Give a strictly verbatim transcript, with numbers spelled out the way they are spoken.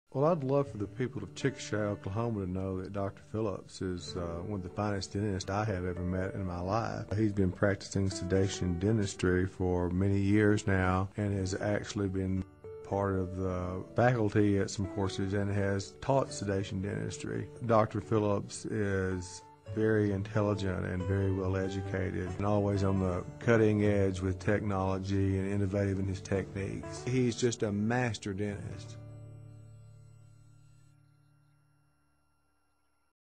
Well, I'd love for the people of Chickasha, Oklahoma to know that Doctor Phillips is uh, one of the finest dentists I have ever met in my life. He's been practicing sedation dentistry for many years now and has actually been part of the faculty at some courses and has taught sedation dentistry. Doctor Phillips is very intelligent and very well educated and always on the cutting edge with technology and innovative in his techniques. He's just a master dentist.